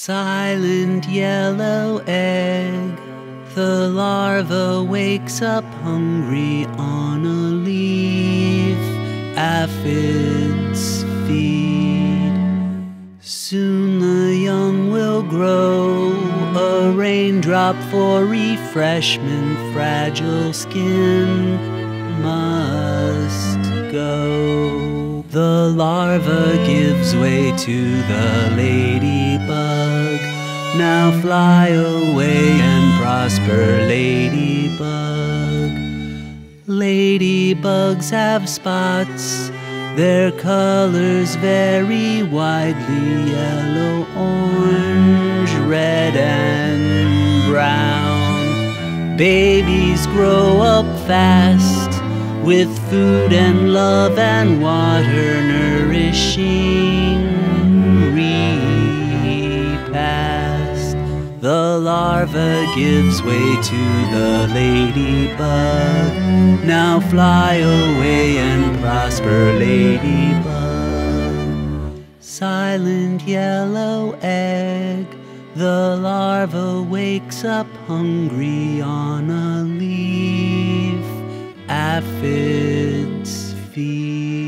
Silent yellow egg, the larva wakes up hungry on a leaf. Aphids feed. Soon the young will grow, a raindrop for refreshment. Fragile skin must go. The larva gives way to the ladybug. Now fly away and prosper, ladybug. Ladybugs have spots, their colors vary widely: yellow, orange, red, and brown. Babies grow up fast, with food and love and water nourishing repast. The larva gives way to the ladybug. Now fly away and prosper, ladybug. Silent yellow egg, the larva wakes up hungry on a leaf. Aphids feed.